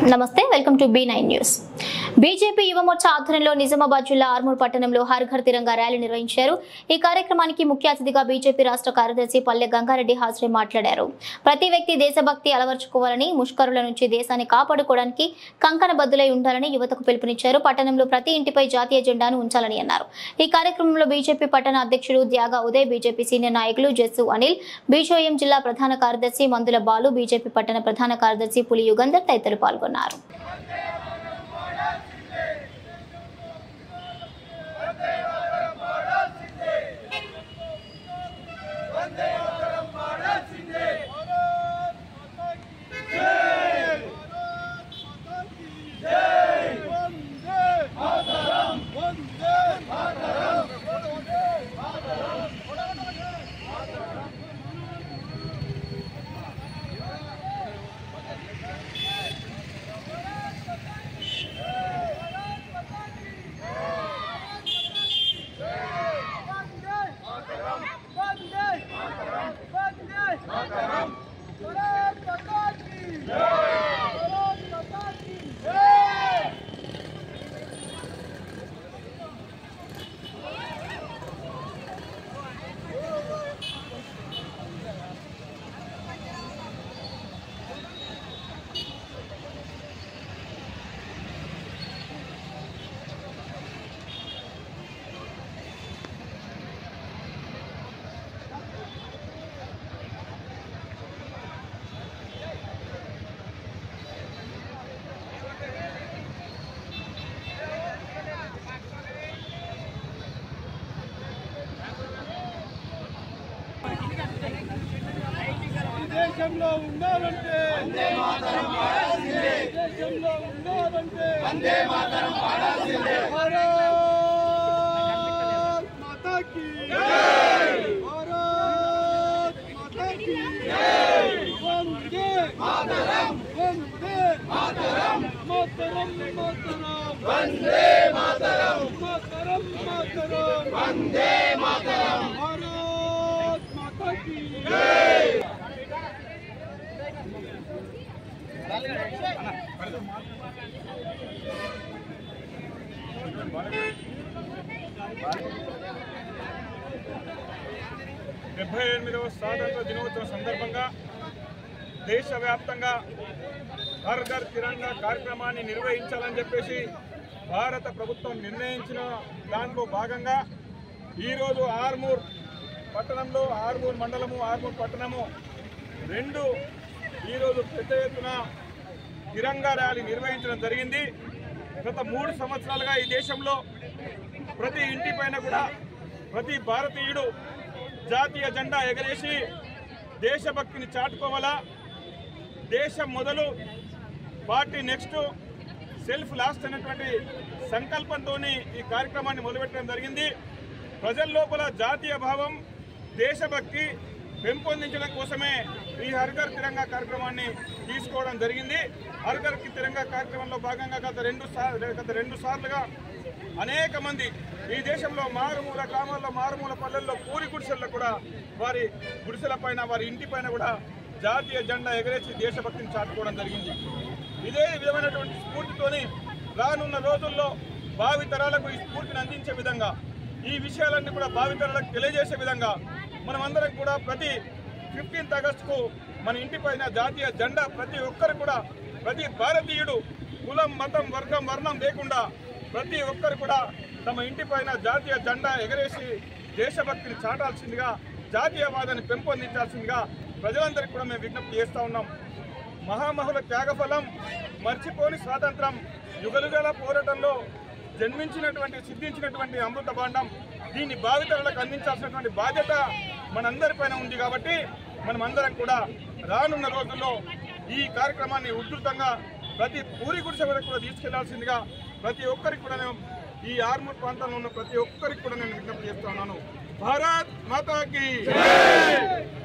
నమస్తే welcome to B9 news. BJP యువ మోర్చా ఆధ్వర్యంలో నిజామాబాద్ జిల్లా ఆర్మూర్ పట్టణంలో హర్ ఘర్ తిరంగా ర్యాలీ నిర్వహించారు। ఈ కార్యక్రమానికి ముఖ్య అతిథిగా బీజేపీ రాష్ట్ర కార్యదర్శి పల్లె గంగారెడ్డి హాజరై మాట్లాడారు। ప్రతి వ్యక్తి దేశభక్తి అలవర్చుకోవాలని, ముష్కరుల నుంచి దేశాన్ని కాపాడుకోవడానికి కంకణబద్దులై ఉండాలని యువతకు పిలుపునిచ్చారు। పట్టణంలో ప్రతి ఇంటిపై జాతీయ జెండాను ఉంచాలని అన్నారు। ఈ కార్యక్రమంలో బీజేపీ పట్టణ అధ్యక్షుడు త్యాగ ఉదయ్, బీజేపీ సీనియర్ నాయకులు జస్సు అనిల్, బీజేఎం జిల్లా ప్రధాన కార్యదర్శి మందుల బాలు, బీజేపీ పట్టణ ప్రధాన కార్యదర్శి పులి యుగంధర్ తదితరులు పాల్గొన్నారు। దేశంలో ఉండాలంటే వందే మాతరం పాడాల్సిందే, దేశంలో ఉండాలంటే వందే మాతరం పాడాల్సిందే। భారత్ మాతా కీ జై, భారత్ మాతా కీ జై, వందే మాతరం, వందే మాతరం, మాతరం మాతరం, వందే మాతరం, మాతరం మాతరం, వందే మాతరం, భారత్ మాతా కీ జై। డెబ్బై 78వ స్వాతంత్ర దినోత్సవం సందర్భంగా దేశవ్యాప్తంగా హర్ ఘర్ తిరంగా కార్యక్రమాన్ని నిర్వహించాలని చెప్పేసి భారత ప్రభుత్వం నిర్ణయించిన దాంట్లో భాగంగా ఈరోజు ఆర్మూర్ పట్టణంలో, ఆర్మూర్ మండలము, ఆర్మూర్ పట్టణము రెండు ఈరోజు పెద్ద ఎత్తున తిరంగా ర్యాలీ నిర్వహించడం జరిగింది। గత 3 సంవత్సరాలుగా ఈ దేశంలో ప్రతి ఇంటి పైన కూడా ప్రతి భారతీయుడు జాతీయ జెండా ఎగరేసి దేశభక్తిని చాటుకోవాలా, దేశం మొదలు పార్టీ నెక్స్ట్, సెల్ఫ్ లాస్ట్ అనేటువంటి సంకల్పంతో ఈ కార్యక్రమాన్ని మొదలుపెట్టడం జరిగింది। ప్రజల లోపల జాతీయ భావం, దేశభక్తి పెంపొందించడం కోసమే ఈ హర్ ఘర్ తిరంగా కార్యక్రమాన్ని తీసుకోవడం జరిగింది। హర్ ఘర్ తిరంగా కార్యక్రమంలో భాగంగా గత రెండు సార్లుగా అనేక మంది ఈ దేశంలో మారుమూల గ్రామాల్లో, మారుమూల పల్లెల్లో, పూరి గుడిసెల్లో కూడా వారి గుడిసెల పైన, వారి ఇంటి పైన కూడా జాతీయ జెండా ఎగరేసి దేశభక్తిని చాటుకోవడం జరిగింది। ఇదే విధమైనటువంటి స్ఫూర్తితోని రానున్న రోజుల్లో భావితరాలకు ఈ స్ఫూర్తిని అందించే విధంగా, ఈ విషయాలన్నీ కూడా భావితరాలకు తెలియజేసే విధంగా మనమందరం కూడా ప్రతి 15th ఆగస్టుకు మన ఇంటి పైన జాతీయ జెండా ప్రతి ఒక్కరు కూడా, ప్రతి భారతీయుడు కులం, మతం, వర్గం, వర్ణం లేకుండా ప్రతి ఒక్కరు కూడా తమ ఇంటి పైన జాతీయ జెండా ఎగరేసి దేశభక్తిని చాటాల్సిందిగా, జాతీయవాదాన్ని పెంపొందించాల్సిందిగా ప్రజలందరికీ కూడా మేము విజ్ఞప్తి చేస్తూ ఉన్నాం। మహామహుల త్యాగఫలం, మర్చిపోని స్వాతంత్రం, యుగలుగల పోరాటంలో జన్మించినటువంటి, సిద్ధించినటువంటి అమృత భాండం, దీన్ని భావితరాలకు అందించాల్సినటువంటి బాధ్యత మనందరిపైన ఉంది। కాబట్టి మనమందరం కూడా రానున్న రోజుల్లో ఈ కార్యక్రమాన్ని ఉధృతంగా ప్రతి పూరి గుడిసె వరకు కూడా తీసుకెళ్లాల్సిందిగా ప్రతి ఒక్కరికి కూడా నేను, ఈ ఆర్మూర్ ప్రాంతంలో ఉన్న ప్రతి ఒక్కరికి కూడా నేను విజ్ఞప్తి చేస్తున్నాను। భారత్ మాతా కీ జై।